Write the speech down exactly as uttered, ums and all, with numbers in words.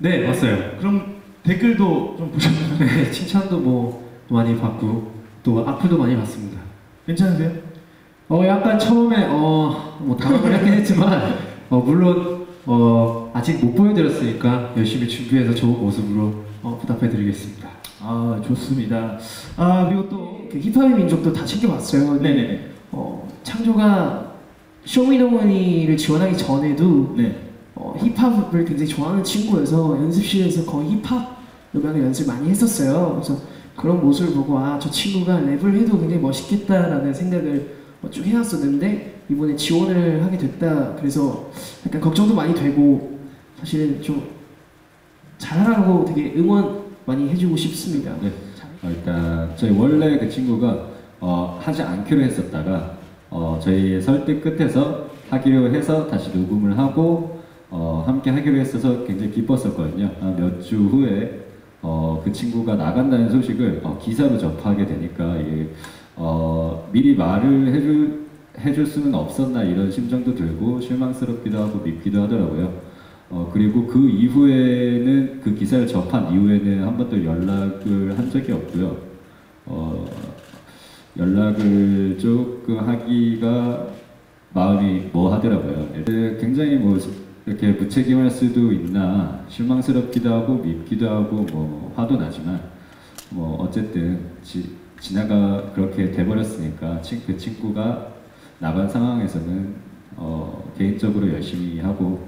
네, 봤어요. 그럼 댓글도 좀 보셨나요? 네, 칭찬도 뭐 많이 받고 또 악플도 많이 받습니다. 괜찮으세요? 어 약간 처음에 어뭐 당황을 하긴 했지만 어 물론 어 아직 못 보여드렸으니까 열심히 준비해서 좋은 모습으로 어 보답해드리겠습니다. 아 좋습니다. 아 그리고 또 그 힙합의 민족도 다 챙겨봤어요. 네네네. 어, 창조가 쇼미더머니를 지원하기 전에도 네. 어, 힙합을 굉장히 좋아하는 친구여서 연습실에서 거의 힙합 음악을 연습 많이 했었어요. 그래서 그런 모습을 보고 아 저 친구가 랩을 해도 굉장히 멋있겠다라는 생각을 어, 쭉 해왔었는데 이번에 지원을 하게 됐다. 그래서 약간 걱정도 많이 되고 사실은 좀 잘하라고 되게 응원 많이 해주고 싶습니다. 네. 어, 일단 저희 원래 그 친구가 어, 하지 않기로 했었다가 어, 저희 설득 끝에서 하기로 해서 다시 녹음을 하고 어, 함께 하기로 했어서 굉장히 기뻤었거든요. 아, 몇 주 후에 어, 그 친구가 나간다는 소식을 어, 기사로 접하게 되니까 이게, 어, 미리 말을 해줄, 해줄 수는 없었나 이런 심정도 들고 실망스럽기도 하고 밉기도 하더라고요. 어, 그리고 그 이후에는 그 기사를 접한 이후에는 한 번도 연락을 한 적이 없고요. 어, 연락을 조금 하기가 마음이 뭐 하더라고요. 굉장히 뭐 이렇게 무책임할 수도 있나 실망스럽기도 하고 밉기도 하고 뭐 화도 나지만 뭐 어쨌든 지, 지나가 그렇게 돼버렸으니까 친, 그 친구가 나간 상황에서는 어, 개인적으로 열심히 하고